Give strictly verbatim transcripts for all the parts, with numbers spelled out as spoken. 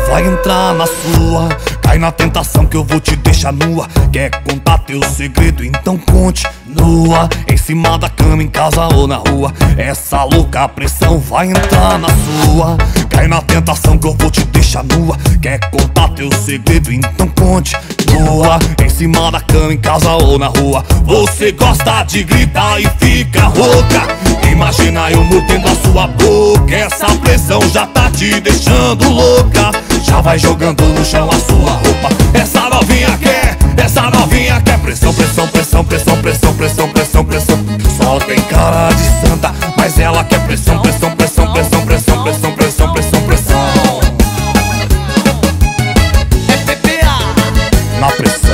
vai entrar na sua. Cai na tentação que eu vou te deixar nua. Quer contar teu segredo? Então conte nua. Em cima da cama, em casa ou na rua. Essa louca pressão vai entrar na sua. Cai na tentação que eu vou te deixar nua. Quer contar teu segredo? Então conte nua. Em cima da cama, em casa ou na rua. Você gosta de gritar e fica rouca. Imagina eu mordendo a sua boca. Essa pressão já tá te deixando louca. Já vai jogando no chão a sua roupa. Essa novinha quer, essa novinha quer pressão, pressão, pressão, pressão, pressão, pressão, pressão, pressão. Só tem cara de santa, mas ela quer pressão, pressão, pressão, pressão, pressão, pressão, pressão, pressão, pressão. É P P A na pressão.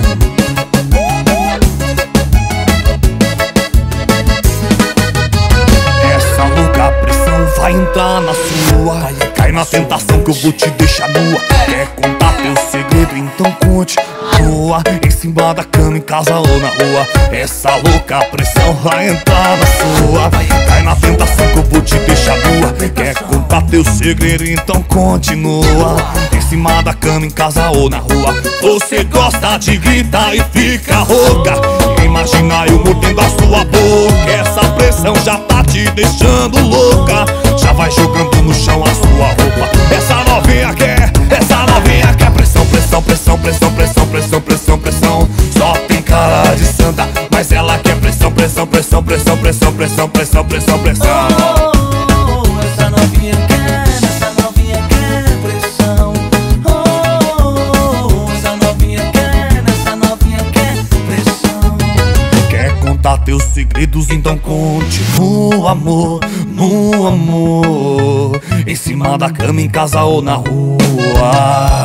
Essa louca pressão vai entrar na sua. Cai na tentação que eu vou te deixar nua. Quer contar teu segredo? Então conte nua. Em cima da cama, em casa ou na rua. Essa louca pressão vai entrar na sua. Cai na tentação que eu vou te deixar nua. Quer contar teu segredo? Então continua. Em cima da cama, em casa ou na rua. Você gosta de gritar e fica rouca. Imagina eu mordendo a sua boca. Essa pressão já tá te deixando louca. Já vai jogando no chão a sua roupa. Essa novinha quer, essa novinha quer pressão, pressão, pressão, pressão, pressão, pressão, pressão, pressão. Só tem cara de santa, mas ela quer pressão, pressão, pressão, pressão, pressão, pressão, pressão, pressão, pressão. Oh, essa novinha quer, essa novinha quer pressão. Oh, essa novinha quer, essa novinha quer pressão. Quer contar teus segredos? Então conte no amor, no amor. Em cima da cama, em casa ou na rua.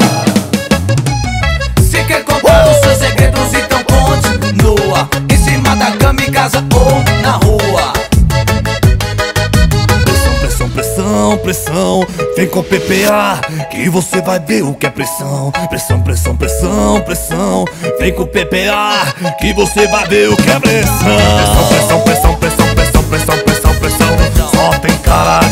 Se quer contar os seus segredos, então conte nua. Em cima da cama, em casa ou na rua. Pressão, pressão, pressão, pressão. Vem com P P A que você vai ver o que é pressão. Pressão, pressão, pressão, pressão. Vem com P P A que você vai ver o que é pressão. Pressão, pressão, pressão, pressão, pressão, pressão, pressão, pressão. Só tem cara